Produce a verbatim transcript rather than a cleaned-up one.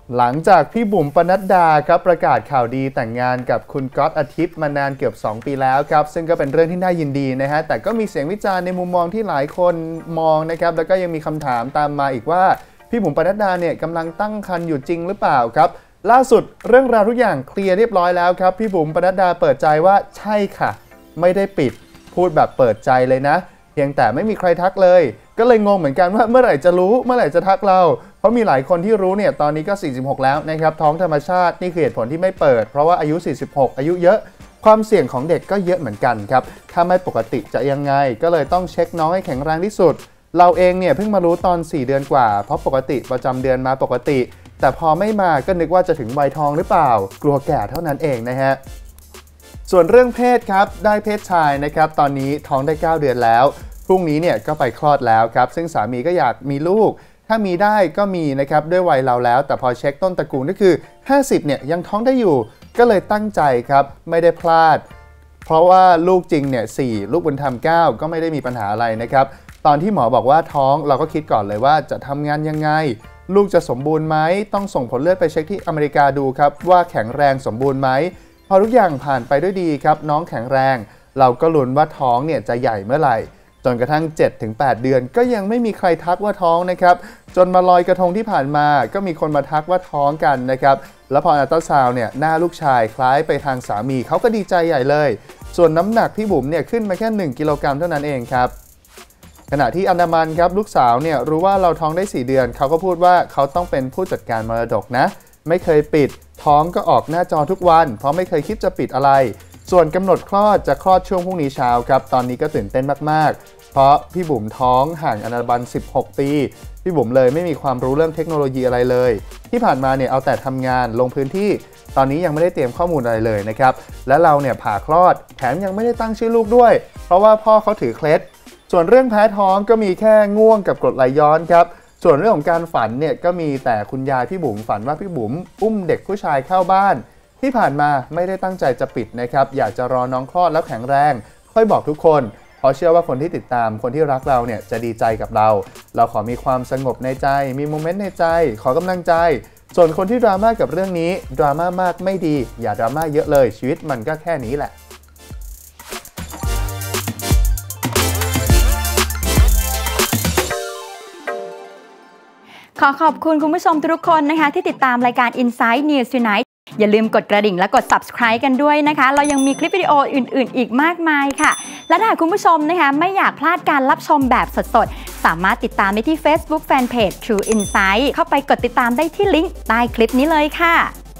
หลังจากพี่บุ๋มปนัดดาครับประกาศข่าวดีแต่งงานกับคุณก๊อตอาทิตย์มานานเกือบสองปีแล้วครับซึ่งก็เป็นเรื่องที่น่ายินดีนะฮะแต่ก็มีเสียงวิจารณ์ในมุมมองที่หลายคนมองนะครับแล้วก็ยังมีคำถามตามมาอีกว่าพี่บุ๋มปนัดดาเนี่ยกำลังตั้งครรภ์อยู่จริงหรือเปล่าครับล่าสุดเรื่องราวทุกอย่างเคลียร์เรียบร้อยแล้วครับพี่บุ๋มปนัดดาเปิดใจว่าใช่ค่ะไม่ได้ปิดพูดแบบเปิดใจเลยนะเพียงแต่ไม่มีใครทักเลยก็เลยงงเหมือนกันว่าเมื่อไหร่จะรู้เมื่อไหร่จะทักเราเพราะมีหลายคนที่รู้เนี่ยตอนนี้ก็สี่สิบหกแล้วนะครับท้องธรรมชาตินี่คือเหตุผลที่ไม่เปิดเพราะว่าอายุสี่สิบหกอายุเยอะความเสี่ยงของเด็กก็เยอะเหมือนกันครับถ้าไม่ปกติจะยังไงก็เลยต้องเช็คน้องให้แข็งแรงที่สุดเราเองเนี่ยเพิ่งมารู้ตอนสี่เดือนกว่าเพราะปกติประจำเดือนมาปกติแต่พอไม่มาก็นึกว่าจะถึงวัยทองหรือเปล่ากลัวแก่เท่านั้นเองนะฮะส่วนเรื่องเพศครับได้เพศชายนะครับตอนนี้ท้องได้เก้าเดือนแล้วพรุ่งนี้เนี่ยก็ไปคลอดแล้วครับซึ่งสามีก็อยากมีลูกถ้ามีได้ก็มีนะครับด้วยวัยเราแล้วแต่พอเช็คต้นตระกูลก็คือห้าสิบเนี่ยยังท้องได้อยู่ก็เลยตั้งใจครับไม่ได้พลาดเพราะว่าลูกจริงเนี่ยสี่ลูกบุญธรรมเก้าก็ไม่ได้มีปัญหาอะไรนะครับตอนที่หมอบอกว่าท้องเราก็คิดก่อนเลยว่าจะทำงานยังไงลูกจะสมบูรณ์ไหมต้องส่งผลเลือดไปเช็คที่อเมริกาดูครับว่าแข็งแรงสมบูรณ์ไหมพอทุกอย่างผ่านไปด้วยดีครับน้องแข็งแรงเราก็ลุ้นว่าท้องเนี่ยจะใหญ่เมื่อไหร่จนกระทั่ง เจ็ดถึงแปด เดือนก็ยังไม่มีใครทักว่าท้องนะครับจนมาลอยกระทงที่ผ่านมาก็มีคนมาทักว่าท้องกันนะครับแล้วพออัลตราซาวน์เนี่ยหน้าลูกชายคล้ายไปทางสามีเขาก็ดีใจใหญ่เลยส่วนน้ำหนักพี่บุ๋มเนี่ยขึ้นมาแค่หนึ่งกิโลกรัมเท่านั้นเองครับขณะที่อันดามันครับลูกสาวเนี่ยรู้ว่าเราท้องได้สี่เดือนเขาก็พูดว่าเขาต้องเป็นผู้จัดการมรดกนะไม่เคยปิดท้องก็ออกหน้าจอทุกวันเพราะไม่เคยคิดจะปิดอะไรส่วนกำหนดคลอดจะคลอดช่วงพรุ่งนี้เช้าครับตอนนี้ก็ตื่นเต้นมากๆเพราะพี่บุ๋มท้องห่างอันดามันสิบหกปีพี่บุ๋มเลยไม่มีความรู้เรื่องเทคโนโลยีอะไรเลยที่ผ่านมาเนี่ยเอาแต่ทำงานลงพื้นที่ตอนนี้ยังไม่ได้เตรียมข้อมูลอะไรเลยนะครับและเราเนี่ยผ่าคลอดแถมยังไม่ได้ตั้งชื่อลูกด้วยเพราะว่าพ่อเขาถือเคล็ดส่วนเรื่องแพ้ท้องก็มีแค่ง่วงกับกรดไหลย้อนครับส่วนเรื่องของการฝันเนี่ยก็มีแต่คุณยายพี่บุ๋มฝันว่าพี่บุ๋มอุ้มเด็กผู้ชายเข้าบ้านที่ผ่านมาไม่ได้ตั้งใจจะปิดนะครับอยากจะรอน้องคลอดแล้วแข็งแรงค่อยบอกทุกคนเพราะเชื่อว่าคนที่ติดตามคนที่รักเราเนี่ยจะดีใจกับเราเราขอมีความสงบในใจมีโมเมนต์ในใจขอกำลังใจส่วนคนที่ดราม่ากับเรื่องนี้ดราม่ามากไม่ดีอย่าดราม่าเยอะเลยชีวิตมันก็แค่นี้แหละขอขอบคุณคุณผู้ชมทุกคนนะคะที่ติดตามรายการ Inside News Tonight อย่าลืมกดกระดิ่งและกด Subscribe กันด้วยนะคะเรายังมีคลิปวิดีโออื่นๆอีกมากมายค่ะและถ้าคุณผู้ชมนะคะไม่อยากพลาดการรับชมแบบสดๆสามารถติดตามได้ที่ Facebook Fanpage True Insight เข้าไปกดติดตามได้ที่ลิงก์ใต้คลิปนี้เลยค่ะ